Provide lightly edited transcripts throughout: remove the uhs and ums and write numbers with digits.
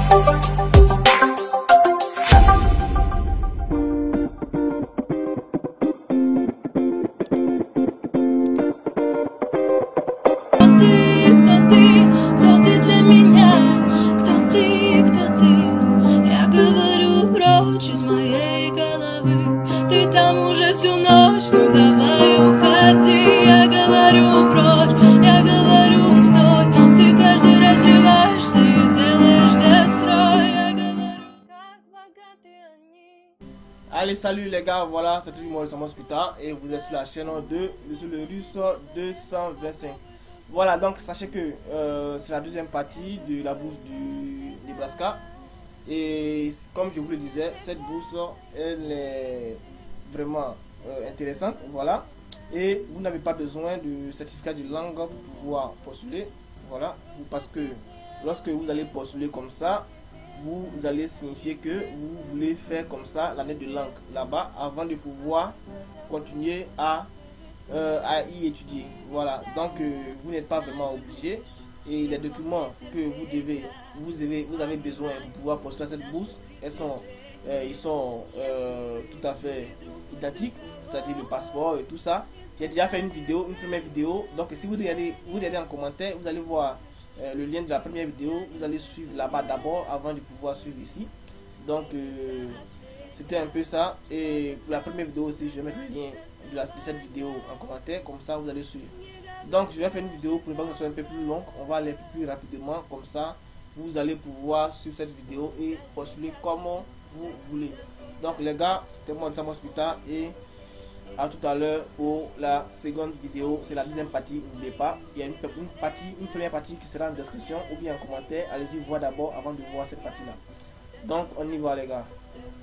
Allez, salut les gars, voilà, c'est toujours moi, Samo Spita, et vous êtes sur la chaîne de Monsieur le Russe 225. Voilà, donc sachez que c'est la deuxième partie de la bourse du Nebraska. Et comme je vous le disais, cette bourse, elle est vraiment intéressante, voilà. Et vous n'avez pas besoin de certificat de langue pour pouvoir postuler, voilà, parce que lorsque vous allez postuler comme ça, vous allez signifier que vous voulez faire comme ça l'année de langue là-bas avant de pouvoir continuer à y étudier. Voilà, donc vous n'êtes pas vraiment obligé, et les documents que vous avez besoin pour pouvoir postuler à cette bourse, ils sont tout à fait identiques, c'est-à-dire le passeport et tout ça. J'ai déjà fait une première vidéo, donc si vous regardez en commentaire, vous allez voir le lien de la première vidéo. Vous allez suivre là-bas d'abord avant de pouvoir suivre ici. Donc c'était un peu ça. Et pour la première vidéo aussi, je vais mettre le lien de cette vidéo en commentaire, comme ça vous allez suivre. Donc je vais faire une vidéo pour ne pas que ce soit un peu plus long, on va aller un peu plus rapidement, comme ça vous allez pouvoir suivre cette vidéo et postuler comme vous voulez. Donc les gars, c'était moi, Samo Spita, et à tout à l'heure pour la seconde vidéo. C'est la deuxième partie, n'oubliez pas, il y a une première partie qui sera en description ou bien en commentaire. Allez-y voir d'abord avant de voir cette partie là. Donc on y va les gars.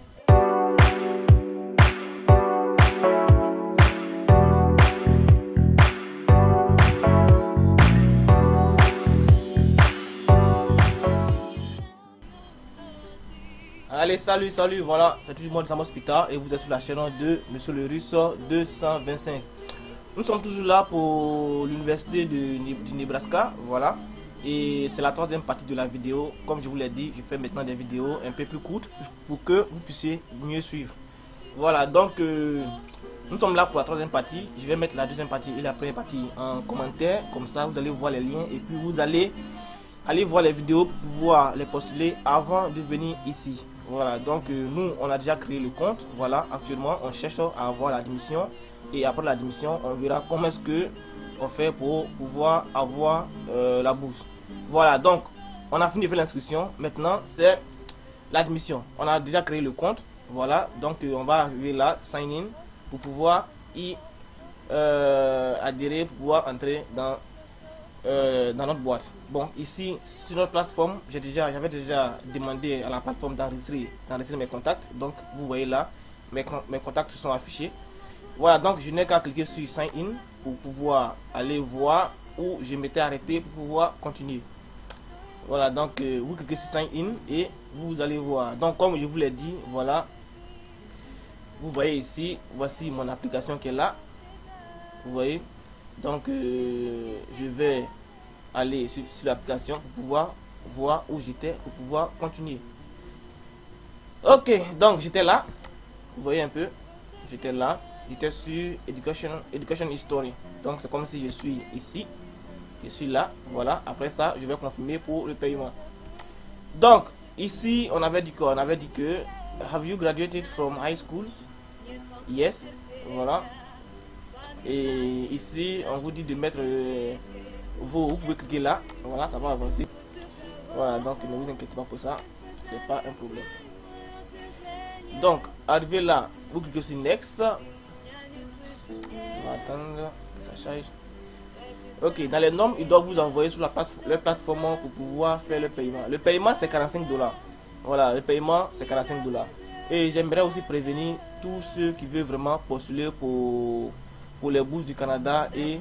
Allez, salut, voilà, c'est toujours moi de Samo Spita et vous êtes sur la chaîne de Monsieur le Russe 225. Nous sommes toujours là pour l'université du Nebraska, voilà. Et c'est la troisième partie de la vidéo. Comme je vous l'ai dit, je fais maintenant des vidéos un peu plus courtes pour que vous puissiez mieux suivre. Voilà, donc nous sommes là pour la troisième partie. Je vais mettre la deuxième partie et la première partie en commentaire. Comme ça, vous allez voir les liens et puis vous allez voir les vidéos pour pouvoir les postuler avant de venir ici. Voilà, donc nous on a déjà créé le compte. Voilà, actuellement on cherche à avoir l'admission, et après l'admission on verra comment est-ce que on fait pour pouvoir avoir la bourse. Voilà, donc on a fini de faire l'inscription. Maintenant c'est l'admission. On a déjà créé le compte. Voilà, donc on va arriver là, sign in, pour pouvoir y adhérer, pour pouvoir entrer dans notre boîte. Bon, ici sur notre plateforme, j'avais déjà demandé à la plateforme d'enregistrer mes contacts. Donc vous voyez là, mes contacts sont affichés. Voilà, donc je n'ai qu'à cliquer sur sign in pour pouvoir aller voir où je m'étais arrêté pour pouvoir continuer. Voilà, donc vous cliquez sur sign in et vous allez voir. Donc comme je vous l'ai dit, voilà, vous voyez ici, voici mon application qui est là. Vous voyez, donc je vais aller sur l'application pour pouvoir voir où j'étais, pour pouvoir continuer. Ok, donc j'étais là, vous voyez un peu, j'étais là, j'étais sur Education History. Donc c'est comme si je suis ici, je suis là, voilà. Après ça, je vais confirmer pour le paiement. Donc ici, on avait dit quoi? On avait dit que have you graduated from high school? Yes, voilà. Et ici on vous dit de mettre vous pouvez cliquer là, voilà, ça va avancer. Voilà, donc ne vous inquiétez pas pour ça, c'est pas un problème. Donc arrivé là, vous cliquez sur next. On va attendre que ça charge. Ok, dans les normes, il doit vous envoyer sur la plateforme pour pouvoir faire le paiement. Le paiement c'est 45 $. Voilà, le paiement c'est 45 $. Et j'aimerais aussi prévenir tous ceux qui veulent vraiment postuler pour les bourses du Canada et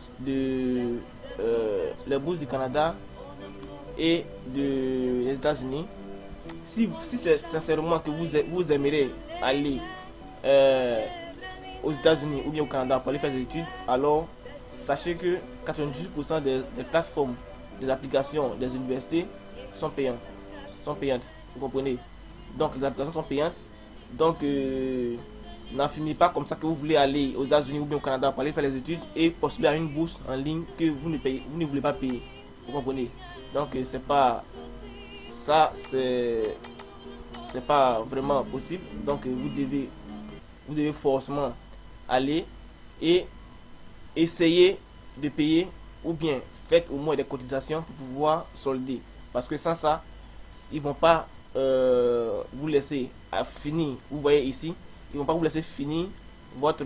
les bourses du Canada et des États-Unis. Si c'est sincèrement que vous aimeriez aller aux États-Unis ou bien au Canada pour aller faire des études, alors sachez que 98% des plateformes, des applications, des universités sont payantes. sont payantes. Vous comprenez? Donc les applications sont payantes. Donc n'affirmez pas comme ça que vous voulez aller aux États-Unis ou bien au Canada pour aller faire les études et postuler à une bourse en ligne que vous ne voulez pas payer. Vous comprenez? Donc c'est pas ça, c'est pas vraiment possible. Donc vous devez forcément aller et essayer de payer, ou bien faites au moins des cotisations pour pouvoir solder, parce que sans ça ils vont pas vous laisser finir. Vous voyez ici, ils vont pas vous laisser finir votre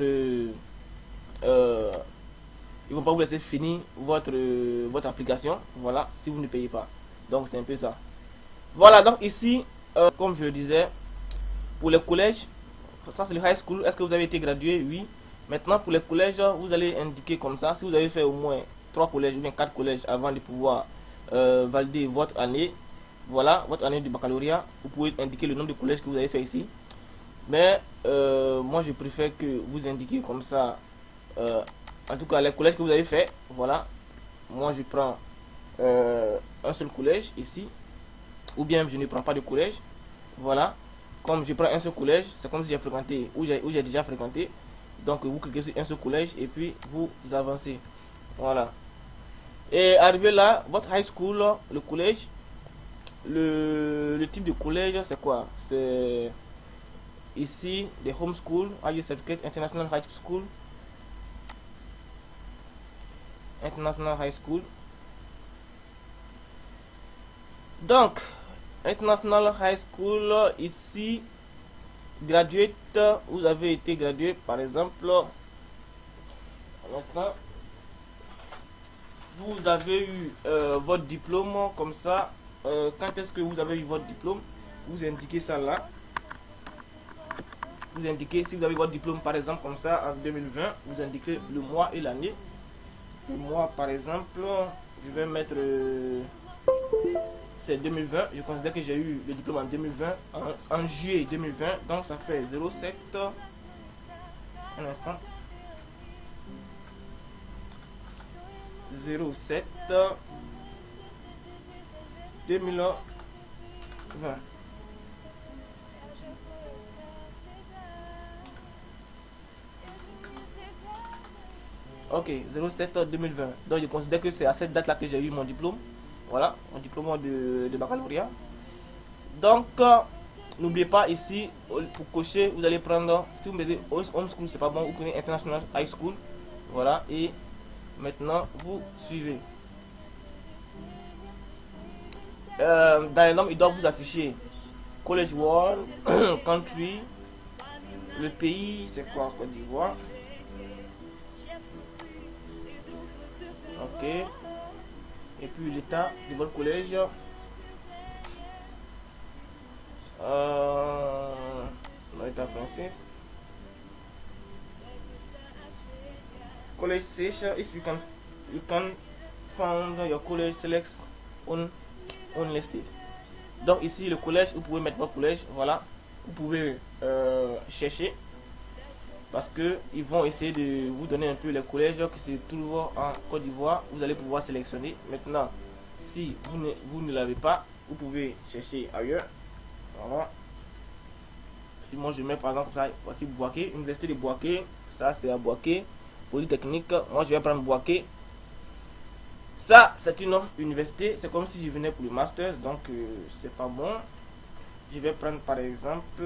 ils vont pas vous laisser finir votre application, voilà, si vous ne payez pas. Donc c'est un peu ça. Voilà, donc ici comme je le disais, pour les collèges, ça c'est le high school. Est-ce que vous avez été gradué? Oui. Maintenant pour les collèges, vous allez indiquer comme ça, si vous avez fait au moins 3 collèges ou bien 4 collèges avant de pouvoir valider votre année. Voilà, votre année de baccalauréat. Vous pouvez indiquer le nombre de collèges que vous avez fait ici. Mais moi je préfère que vous indiquiez comme ça, en tout cas les collèges que vous avez fait. Voilà, moi je prends un seul collège ici, ou bien je ne prends pas de collège. Voilà, comme je prends un seul collège, c'est comme si j'ai fréquenté ou j'ai déjà fréquenté. Donc vous cliquez sur un seul collège et puis vous avancez. Voilà. Et arrivé là, votre high school, le collège, le type de collège c'est quoi? C'est ici des home school, high certificate, international high school, international high school. Donc international high school ici, graduate, vous avez été gradué par exemple, un instant, vous avez eu votre diplôme comme ça. Quand est-ce que vous avez eu votre diplôme? Vous indiquez ça là. Vous indiquez si vous avez votre diplôme par exemple comme ça en 2020, vous indiquez le mois et l'année. Le mois par exemple, je vais mettre c'est 2020. Je considère que j'ai eu le diplôme en 2020, en juillet 2020. Donc ça fait 07. Un instant. 07 2020. Ok, 07 2020. Donc je considère que c'est à cette date là que j'ai eu mon diplôme. Voilà, mon diplôme de baccalauréat. Donc n'oubliez pas ici, pour cocher, vous allez prendre, si vous mettez home school c'est pas bon, vous prenez international high school. Voilà, et maintenant vous suivez. Dans les noms, il doit vous afficher College World, Country, le pays, c'est quoi? Côte d'Ivoire. Ok. Et puis l'état de votre collège. L'état princesse. College session. If you can find your college, select unlisted. Donc ici le collège, vous pouvez mettre votre collège. Voilà, vous pouvez chercher, parce que ils vont essayer de vous donner un peu les collèges qui se trouvent en Côte d'Ivoire. Vous allez pouvoir sélectionner. Maintenant, si vous ne l'avez pas, vous pouvez chercher ailleurs. Voilà. Si moi je mets par exemple ça, voici Bouaké, Université de Bouaké. Ça c'est à Bouaké. Polytechnique, moi je vais prendre Bouaké. Ça c'est une université, c'est comme si je venais pour le master, donc c'est pas bon. Je vais prendre par exemple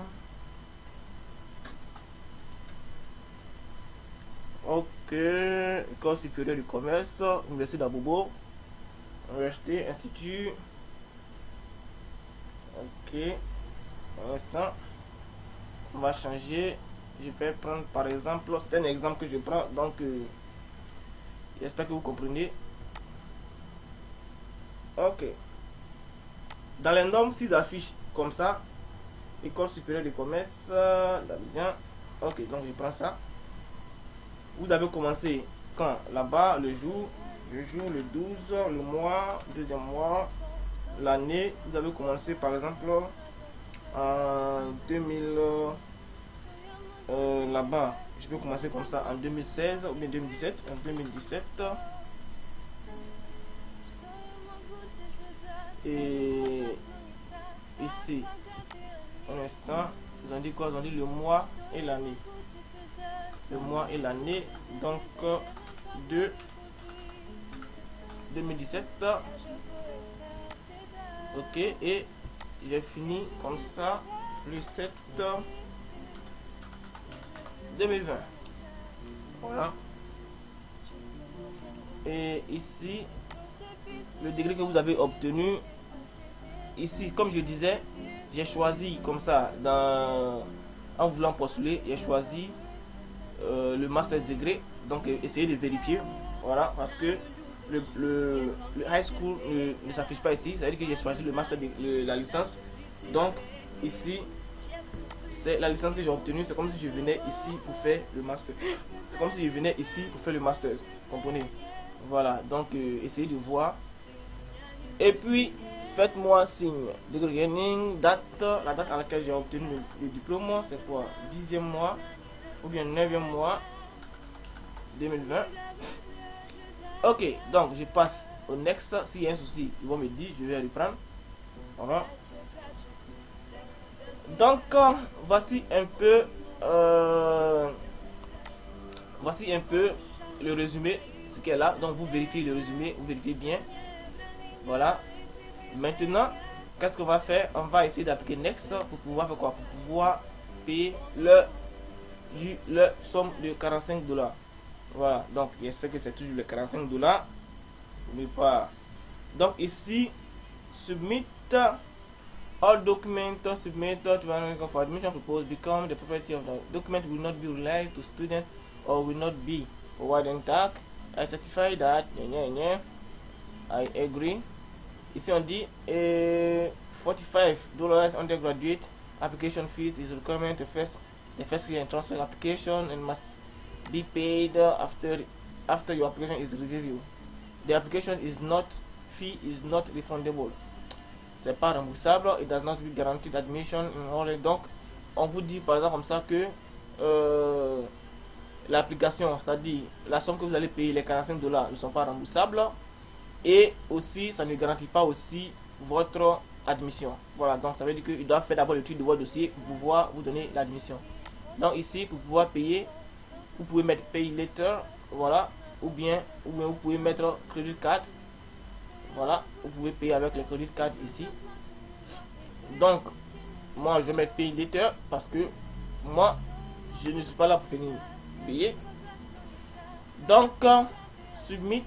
ok, École supérieure du commerce, Université d'Abobo, Université, Institut. Ok, un instant, on va changer. Je vais prendre par exemple, c'est un exemple que je prends, donc j'espère que vous comprenez. Ok, dans les normes, s'ils affichent comme ça, École supérieure du commerce d'Abidjan. Ok, donc je prends ça. Vous avez commencé quand? Là-bas, le jour, le 12, le mois, deuxième mois, l'année. Vous avez commencé par exemple en 2000. Là-bas, je peux commencer comme ça en 2016 ou bien 2017. En 2017. Et ici, un instant, ils ont dit quoi? Ils ont dit le mois et l'année. Le mois et l'année, donc de 2017. Ok, et j'ai fini comme ça le 7 2020. Voilà. Et ici, le degré que vous avez obtenu. Ici, comme je disais, j'ai choisi comme ça, en voulant postuler, j'ai choisi le master degré. Donc, essayez de vérifier. Voilà, parce que le high school ne s'affiche pas ici. Ça veut dire que j'ai choisi le master, la licence. Donc, ici, c'est la licence que j'ai obtenue. C'est comme si je venais ici pour faire le master. C'est comme si je venais ici pour faire le master. Vous comprenez? Voilà, donc essayez de voir. Et puis, faites-moi signe. Degree earning, date, la date à laquelle j'ai obtenu le diplôme, c'est quoi? 10e mois ou bien 9e mois 2020. Ok, donc je passe au next. S'il y a un souci, ils vont me dire, je vais reprendre. Voilà. Donc, voici un peu le résumé, ce qu'elle est là. Donc, vous vérifiez le résumé, vous vérifiez bien. Voilà. Maintenant, qu'est-ce qu'on va faire? On va essayer d'appliquer Next pour pouvoir faire quoi? Pour pouvoir payer le somme de 45 $. Voilà, donc j'espère que c'est toujours le 45 $. Mais pas. Donc ici, submit all documents, submit for admission proposed become the property of the document will not be released to student or will not be forwarded tag. I certify that. I agree. Ici on dit $45 undergraduate application fees is requirement the first year and transfer application and must be paid after your application is reviewed. The application fee is not refundable. C'est pas remboursable. It does not be guaranteed admission in all. Donc on vous dit par exemple comme ça que l'application, c'est-à-dire la somme que vous allez payer, les 45 $, ne sont pas remboursables. Et aussi, ça ne garantit pas aussi votre admission. Voilà, donc ça veut dire qu'il doit faire d'abord l'étude de votre dossier pour pouvoir vous donner l'admission. Donc ici, pour pouvoir payer, vous pouvez mettre Pay Later, voilà, ou bien vous pouvez mettre Credit Card. Voilà, vous pouvez payer avec le Credit Card ici. Donc, moi je vais mettre Pay Later parce que moi, je ne suis pas là pour venir payer. Donc, Submit.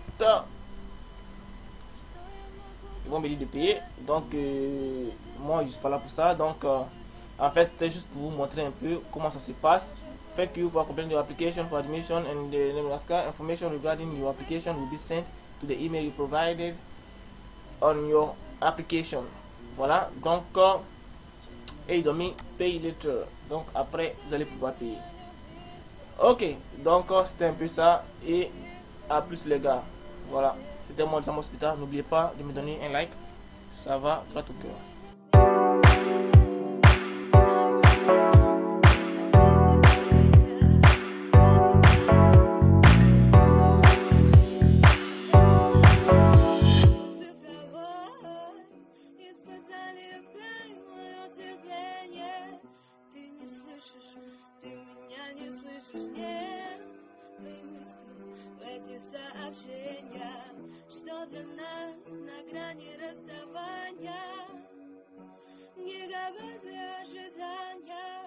Ils vont me dire de payer, donc moi je suis pas là pour ça. Donc en fait c'était juste pour vous montrer un peu comment ça se passe. Thank you for completing your application for admission and the Nebraska information regarding your application will be sent to the email you provided on your application. Voilà, donc et ils ont mis pay later, donc après vous allez pouvoir payer. Ok, donc c'était un peu ça, et à plus les gars. Voilà, c'était moi de Sam Hospital. N'oubliez pas de me donner un like, ça va droit au cœur. Что для нас на грани расставания, гигабайты ожидания.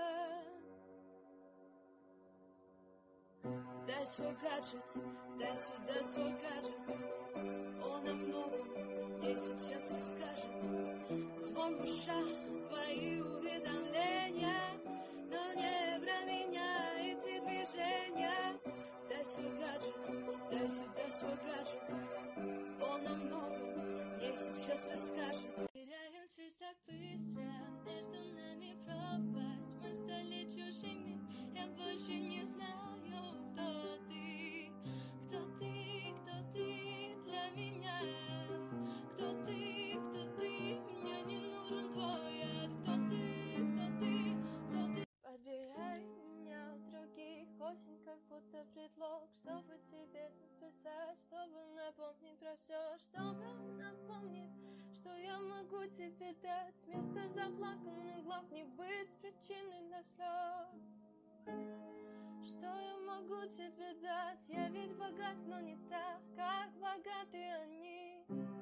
Дай свой гаджет, дай сюда свой гаджет. Он о многом мне сейчас расскажет. Звон в ушах, твои уведомления, но не про меня эти движения. Дай свой гаджет, дай сюда свой гаджет. Он о многом мне сейчас расскажет. Теряем связь так быстро, между нами пропасть. Мы стали чужими, я больше не знаю, кто ты. Кто ты, кто ты для меня? Кто ты, мне не нужен твой яд. Кто ты, кто ты, кто ты? Подбирай меня у других, осень как будто предлог, чтобы тебе написать, чтобы напомнить про все, чтобы напомнить, что я могу тебе тебе дать? Вместо заплаканных глав не быть причиной для слез. Что я могу тебе дать? Я ведь богат, но не так, как богаты они.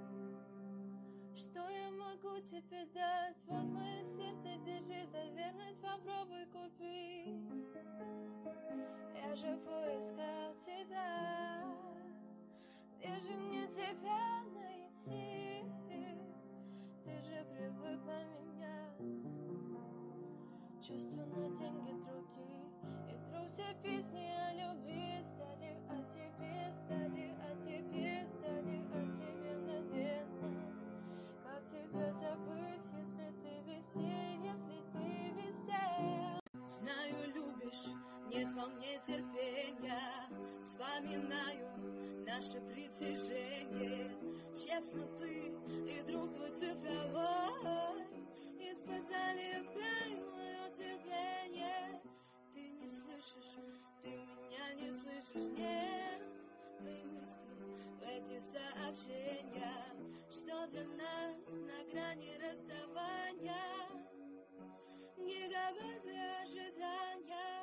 Что я могу тебе дать? Вот мое сердце, держи за верность, попробуй купи. Я же поискал тебя, где же мне тебя найти? Ты же привыкла менять чувства на деньги другие. И вдруг все песни о любви стали о тебе, стали о тебе, стали о тебе, наверное. Как тебя забыть, если ты везде, если ты везде? Знаю, любишь, нет во мне терпения. Вспоминаю наше притяжение. Честно, ты и друг твой цифровой испытали крайнее терпение. Ты не слышишь, ты меня не слышишь, нет. Твои мысли в эти сообщения, что для нас на грани расставания. Гигабайты ожидания.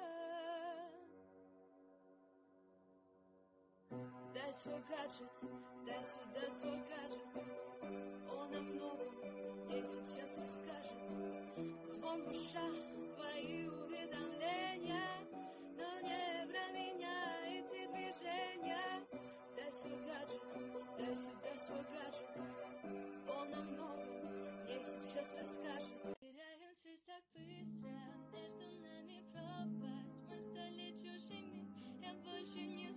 Дай свой гаджет, дай сюда свой гаджет. Он о многом ей сейчас расскажет. Звон в ушах, твои уведомления, но не про меня эти движения. Дай свой гаджет, дай сюда свой гаджет. Он о многом ей сейчас расскажет. Теряем связь так быстро, между нами пропасть. Мы стали чужими, я больше не